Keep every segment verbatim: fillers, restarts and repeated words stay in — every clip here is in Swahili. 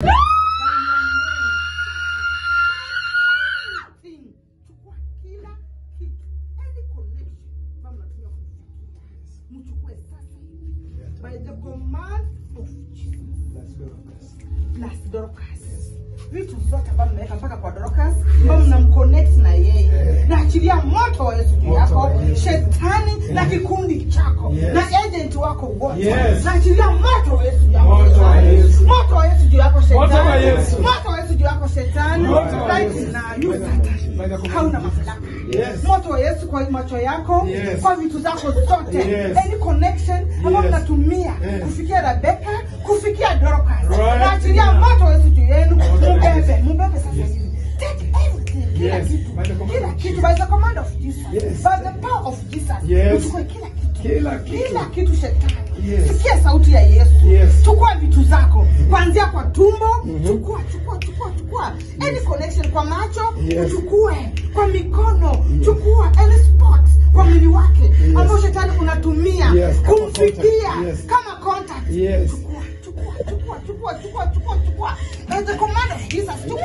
By the command of Jesus. Plus Dorcas. Vitu zote ambavyo mmeweka mpaka kwa Dorcas, ambavyo mnamconnect na yeye. Na achilia moto wa Yesu juu yako, shetani na kikundi chako, na agent wako wote. Na achilia moto wa Yesu juu yako. Moto wa Yesu juu yako shetani. Moto wa Yesu juu yako shetani. Right now, you Satan. Hauna mamlaka. Moto wa Yesu kwa macho yako, kwa vitu zako zote. Any connection ambayo mnatumia kufikia Rebecca, kufikia Dorcas. Na achilia moto wa Yesu juu yenu. Mubebe, mubebe sasa hivi. Take everything. Kila kitu. Kila kitu by the command of Jesus. By the power of Jesus. Uchukue kila kitu. Kila kitu. Kila kitu shetani. Sikia sauti ya Yesu. Chukua vitu zako. Kuanzia kwa tumbo, chukua, chukua, chukua, chukua. Any connection kwa macho, chukue. Kwa mikono, chukua. Any spot kwa mwili wake ambao shetani unatumia kumfikia kama contact. Chukua, chukua, chukua, chukua, chukua, chukua, chukua. By the command of Jesus, chukua.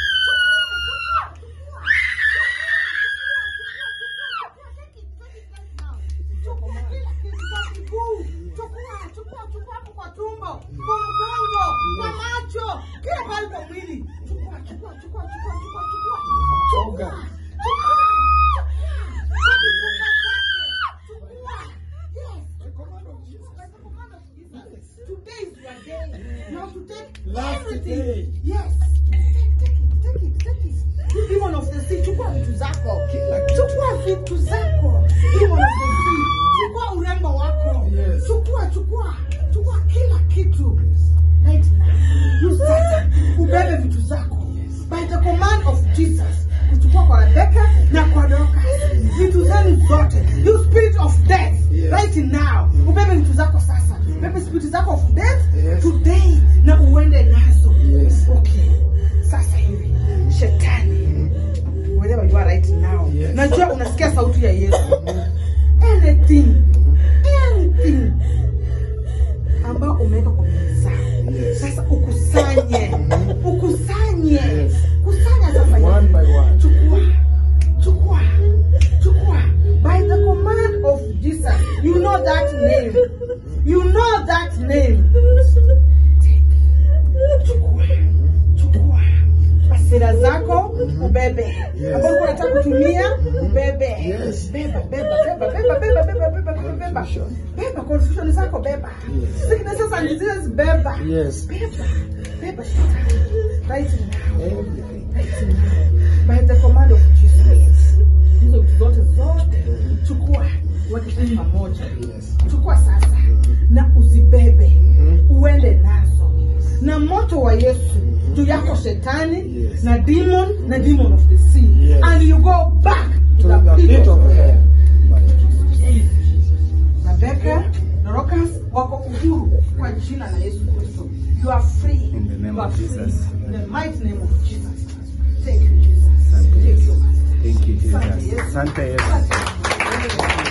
Everything. Yes. Take, take it, take it, take it. Demon of the sea, chukua vitu zako. Chukua vitu zako. Demon of the sea, chukua urembo wako. Chukua, chukua, chukua kila kitu. Right now, you start ubebe vitu zako. By the command of Jesus, kuchukua kwa Rebecca na kwa Dorcas. Vitu zenu zote. You spirit of death, right now. Ubebe vitu zako sasa. Ubebe spirit zako of death today. Na uende nazo. Yes. Okay. Sasa hivi. Shetani. Wherever you are right now. Yes. Najua unasikia sauti ya Yesu. Anything. Anything. Ambao umeweka kwa meza. Yes. Sasa ukusanye. Ukusanye. Yes. Kusanya sasa hivi. One by one. Chukua. Chukua. Chukua. By the command of Jesus. You know that name. You know that name. Chukua, chukua. Pasira zako, ubebe. Ambao unataka kutumia, ubebe. Beba, beba, beba, beba, beba, beba, beba, beba, beba. Beba, confusion zako, beba. Sicknesses and diseases, beba. Yes. Beba, beba, shetani. Right now. Right now. By the command of Jesus. Hizo vitu zote zote. Chukua, weke pamoja. Chukua sasa. Na uzibebe. Uende nazo. Na moto wa Yesu juu yako shetani, yes. Na demon, na demon of the sea, yes. And you go back to, to the, the pit of hell. Rebecca, Dorcas, wako uhuru kwa jina la Yesu Kristo. You are free. In the name of Jesus. In the mighty name of Jesus. Thank you, Jesus. Thank you, Jesus. Thank you, Jesus. Sante Yesu.